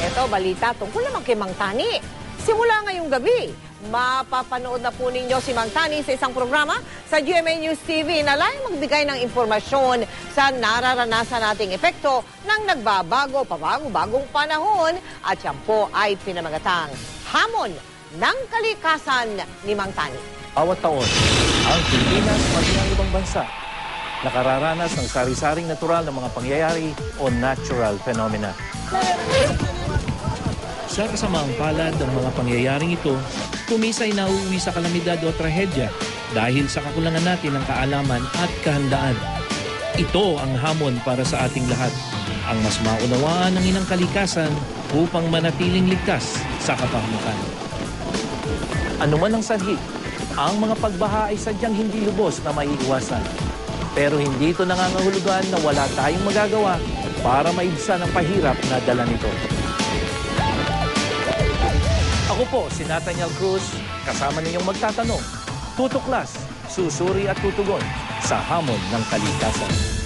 Ito, balita tungkol naman kay Mang Tani. Simula ngayong gabi, mapapanood na po ninyo si Mang Tani sa isang programa sa GMA News TV na layong magbigay ng impormasyon sa nararanasan nating epekto ng nagbabago, pabagong-bagong panahon at yan po ay pinamagatang Hamon ng Kalikasan ni Mang Tani. Bawat taon, ang Pilipinas pati ang ibang bansa nakararanas ng sari-saring natural na mga pangyayari o natural phenomena. Sa kasamaang palad ng mga pangyayaring ito, kumisay nauuwi sa kalamidad o trahedya dahil sa kakulangan natin ng kaalaman at kahandaan. Ito ang hamon para sa ating lahat, ang mas maunawaan ng inang kalikasan upang manatiling ligtas sa kapahamakan. Ano man ang sanhi, ang mga pagbaha ay sadyang hindi lubos na maiiwasan. Pero hindi ito nangangahulugan na wala tayong magagawa para maibsan ang pahirap na dala nito. Ako po si Nathaniel Cruz, kasama ninyong magtatanong, tutuklas, susuri at tutugon sa hamon ng kalikasan.